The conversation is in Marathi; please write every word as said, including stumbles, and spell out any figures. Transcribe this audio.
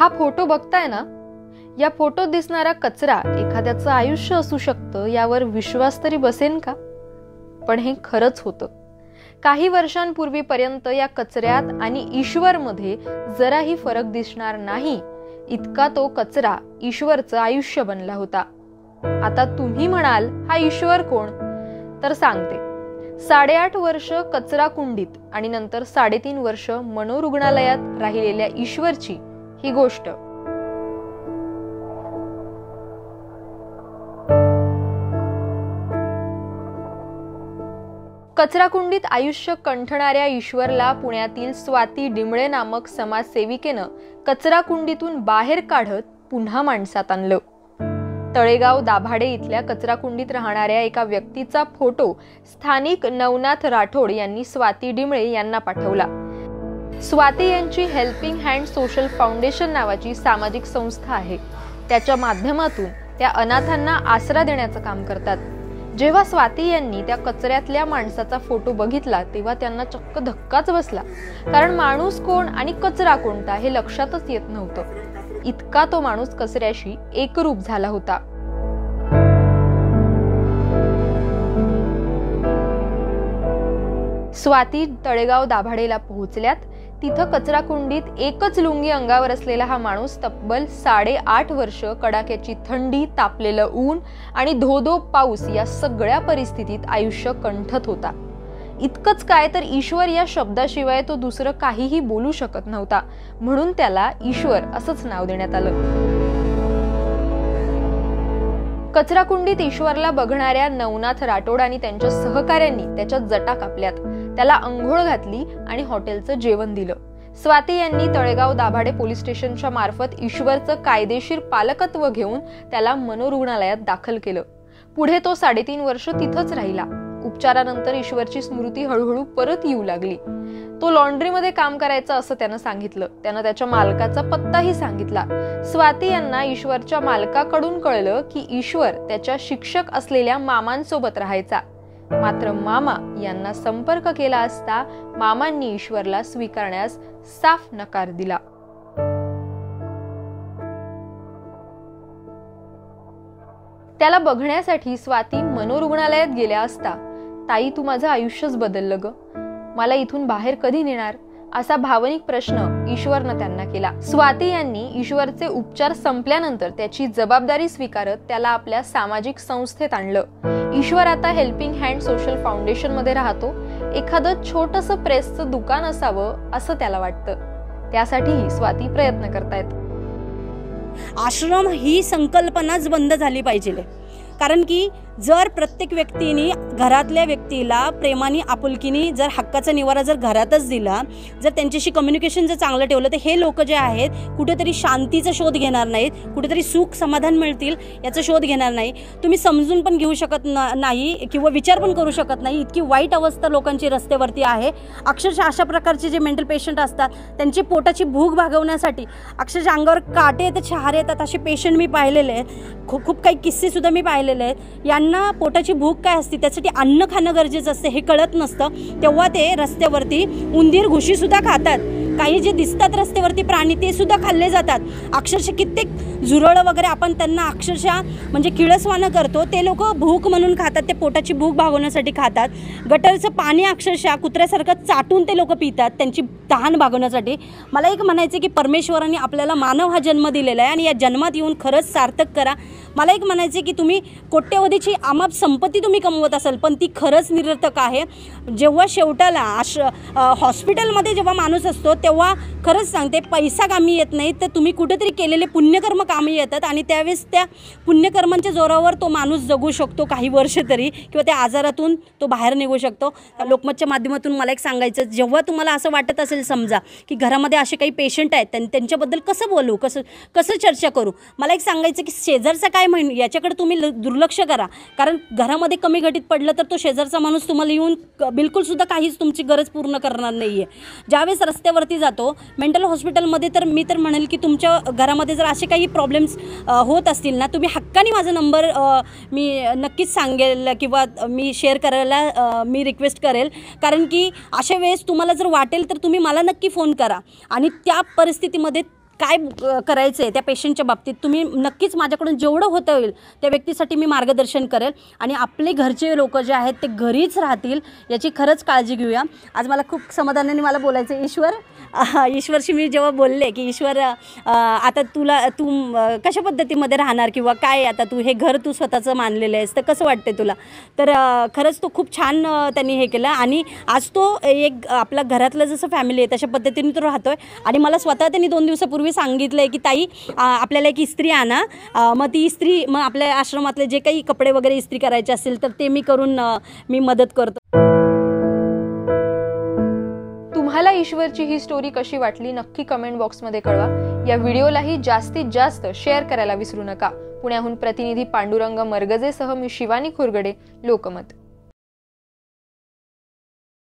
हा फोटो बघताय ना, या फोटोत दिसणारा कचरा एखाद्याचं आयुष्य असू शकतं यावर विश्वास तरी बसेन का? पण हे खरंच होतं. काही वर्षांपूर्वीपर्यंत या कचऱ्यात आणि ईश्वरमध्ये जराही फरक दिसणार नाही इतका तो कचरा ईश्वरचं आयुष्य बनला होता. आता तुम्ही म्हणाल हा ईश्वर कोण? तर सांगते. साडेआठ वर्ष कचरा कुंडीत आणि नंतर साडेतीन वर्ष मनोरुग्णालयात राहिलेल्या ईश्वरची ही गोष्ट. कचराकुंडीत आयुष्य कंठणाऱ्या ईश्वरला पुण्यातील स्वाती डिमळे नामक समाजसेविकेनं कचराकुंडीतून बाहेर काढत पुन्हा माणसात आणलं. तळेगाव दाभाडे इथल्या कचराकुंडीत राहणाऱ्या एका व्यक्तीचा फोटो स्थानिक नवनाथ राठोड यांनी स्वाती डिमळे यांना पाठवला. स्वाती यांची हेल्पिंग हँड सोशल फाउंडेशन नावाची सामाजिक संस्था आहे. त्याच्या माध्यमातून त्या अनाथांना आसरा देण्याचं काम करतात. जेव्हा स्वाती यांनी त्या कचऱ्यातल्या माणसाचा फोटो बघितला तेव्हा त्यांना चक्क धक्काच बसला. कारण माणूस कोण आणि कचरा कोणता हे लक्षातच येत नव्हतं. इतका तो माणूस कचऱ्याशी एकरूप झाला होता. स्वाती तळेगाव दाभाडेला पोहोचल्यात. तिथं कचराकुंडीत एकच लुंगी अंगावर असलेला हा माणूस तब्बल साडेआठ वर्ष कडाक्याची थंडी, तापलेलं ऊन आणि धोधो पाऊस या सगळ्या परिस्थितीत आयुष्य कंठत होता. इतकंच काय तर ईश्वर या शब्दाशिवाय तो दुसरं काहीही बोलू शकत नव्हता. म्हणून त्याला ईश्वर असंच नाव देण्यात आलं. कचराकुंडीत ईश्वरला बघणाऱ्या नवनाथ राठोड आणि त्यांच्या सहकाऱ्यांनी त्याच्या जटा कापल्यात. त्याला अंघोळ घातली आणि हॉटेलचं जेवण दिलं. स्वाती यांनी तळेगाव दाभाडे पोलीस स्टेशनच्या मार्फत ईश्वरचं कायदेशीर पालकत्व घेऊन त्याला मनोरुग्णालयात दाखल केलं. पुढे तो साडेतीन वर्ष तिथंच राहिला. उपचारानंतर ईश्वरची स्मृती हळूहळू परत येऊ लागली. तो लॉन्ड्रीमध्ये काम करायचा असं त्यानं सांगितलं. त्यानं त्याच्या मालकाचा पत्ताही सांगितला. स्वाती यांना ईश्वरच्या मालकाकडून कळलं की ईश्वर त्याच्या शिक्षक असलेल्या मामांसोबत राहायचा. मात्र मामा यांना संपर्क केला असता मामांनी ईश्वरला स्वीकारण्यास साफ नकार दिला. त्याला बघण्यासाठी स्वाती मनोरुग्णालयात गेल्या असता, ताई तू माझं आयुष्यच बदललं ग, मला इथून बाहेर कधी नेणार, असा भावनिक प्रश्न ईश्वरनं त्यांना केला. स्वाती यांनी ईश्वरचे उपचार संपल्यानंतर त्याची जबाबदारी स्वीकारत त्याला आपल्या सामाजिक संस्थेत आणलं. ईश्वर आता हेल्पिंग हँड सोशल फाउंडेशन मध्ये राहतो. एखादं छोटंसं प्रेसचं दुकान असावं असं त्याला वाटतं. त्यासाठीही स्वाती प्रयत्न करतायत. आश्रम ही संकल्पनाच बंद झाली पाहिजे. कारण की जर प्रत्येक व्यक्तीने घरातल्या व्यक्तीला प्रेमाने आपुलकीने जर हक्काचा निवारा जर घरातच दिला, जर त्यांच्याशी कम्युनिकेशन जर चांगलं ठेवलं, तर हे लोक जे आहेत कुठेतरी शांतीचा शोध घेणार नाहीत, कुठेतरी सुख समाधान मिळतील याचा शोध घेणार नाही. तुम्ही समजून पण घेऊ शकत नाही किंवा विचार पण करू शकत नाही, इतकी वाईट अवस्था लोकांची रस्त्यावरती आहे. अक्षरशः अशा प्रकारचे जे मेंटल पेशंट असतात त्यांची पोटाची भूक भागवण्यासाठी अक्षरशः अंगावर काटे येतात, शहारे येतात, असे पेशंट मी पाहिलेले आहेत. खूप खूप काही किस्से सुद्धा मी पाहिलेले आहेत. यांना पोटाची भूक काय असते त्यासाठी अन्न खाणं गरजेचं असते हे कळत नसतं. तेव्हा ते रस्त्यावरती उंदीर घुशी सुद्धा खातात. काही जे दिसतात रस्त्यावरती प्राणी ते सुद्धा खाल्ले जातात. अक्षरशः कित्येक झुरळं वगैरे आपण त्यांना अक्षरशः म्हणजे किळसवानं करतो, ते लोक भूक म्हणून खातात, ते पोटाची भूक भागवण्यासाठी खातात. गटरचं पाणी अक्षरशः कुत्र्यासारखं चाटून ते लोक पितात त्यांची तहान भागवण्यासाठी. मला एक म्हणायचं की परमेश्वराने आपल्याला मानव हा जन्म दिलेला आहे आणि या जन्मात येऊन खरंच सार्थक करा. मला एक म्हणायचं की तुम्ही कोट्यवधीची अमाप संपत्ती तुम्ही कमवत असाल पण ती खरंच निरर्थक आहे. जेव्हा शेवटाला आश हॉस्पिटलमध्ये जेव्हा माणूस असतो तेव्हा खरंच सांगते पैसा कामी येत नाही, तर तुम्ही कुठेतरी केलेले पुण्यकर्म कामी येतात आणि त्यावेळेस त्या पुण्यकर्मांच्या जोरावर तो माणूस जगू शकतो काही वर्ष तरी, किंवा त्या आजारातून तो बाहेर निघू शकतो. लोकमतच्या माध्यमातून मला एक सांगायचं, जेव्हा तुम्हाला असं वाटत असेल समजा की घरामध्ये असे काही पेशंट आहेत त्यांनी त्यांच्याबद्दल कसं बोलू, कसं कसं चर्चा करू, मला एक सांगायचं की शेजारचा काय म्हण याच्याकडे तुम्ही दुर्लक्ष करा. कारण घरामध्ये कमी घटित पडलं तर तो शेजारचा माणूस तुम्हाला येऊन बिलकुलसुद्धा काहीच तुमची गरज पूर्ण करणार नाही आहे. ज्यावेळेस रस्त्यावरती जातो मेंटल हॉस्पिटलमध्ये, तर मी तर म्हणेल की तुमच्या घरामध्ये जर असे काही प्रॉब्लेम्स होत असतील ना, तुम्ही हक्काने माझा नंबर मी नक्कीच सांगेल किंवा मी शेअर करायला मी रिक्वेस्ट करेल. कारण की अशा वेळेस तुम्हाला जर वाटेल तर तुम्ही मला नक्की फोन करा आणि त्या परिस्थितीमध्ये काय करायचं आहे त्या पेशंटच्या बाबतीत तुम्ही नक्कीच माझ्याकडून जेवढं होतं होईल त्या व्यक्तीसाठी मी मार्गदर्शन करेल आणि आपले घरचे लोक जे आहेत ते घरीच राहतील याची खरंच काळजी घेऊया. आज मला खूप समाधानाने मला बोलायचं ईश्वर ईश्वरशी मी जेव्हा बोलले की ईश्वर आता तुला तू कशा पद्धतीमध्ये राहणार किंवा काय आता तू हे घर तू स्वतःचं मानलेलं आहेस तर कसं वाटते तुला, तर खरंच तो खूप छान त्यांनी हे केलं आणि आज तो एक आपल्या घरातलं जसं फॅमिली आहे तशा पद्धतीने तो राहतो आहे. आणि मला स्वतः त्यांनी दोन दिवसापूर्वी सांगितलं आहे की ताई आपल्याला एक इस्त्री आणा, मग ती इस्त्री मग आपल्या आश्रमातले जे काही कपडे वगैरे इस्त्री करायचे असतील तर ते मी करून मी मदत करतो. तुम्हाला ईश्वरची ही स्टोरी कशी वाटली नक्की कमेंट बॉक्समध्ये कळवा. या व्हिडिओलाही जास्तीत जास्त शेअर करायला विसरू नका. पुण्याहून प्रतिनिधी पांडुरंग मरगजेसह मी शिवानी खोरगडे, लोकमत.